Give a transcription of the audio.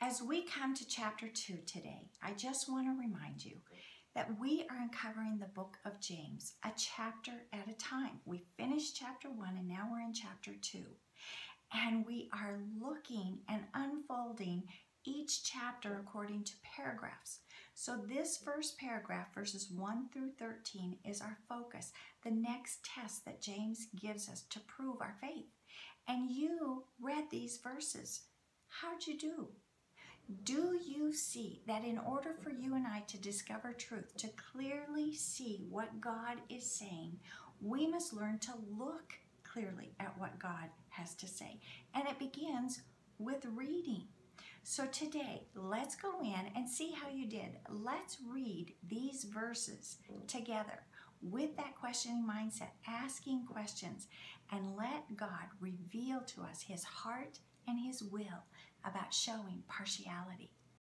As we come to chapter 2 today, I just want to remind you that we are uncovering the book of James, a chapter at a time. We finished chapter 1 and now we're in chapter 2. And we are looking and unfolding each chapter according to paragraphs. So this first paragraph, verses 1 through 13, is our focus, the next test that James gives us to prove our faith. And you read these verses. How'd you do? Do you see that in order for you and I to discover truth, to clearly see what God is saying, we must learn to look clearly at what God has to say? And it begins with reading. So today, let's go in and see how you did. Let's read these verses together with that questioning mindset, asking questions, and let God reveal to us His heart and His will about showing partiality.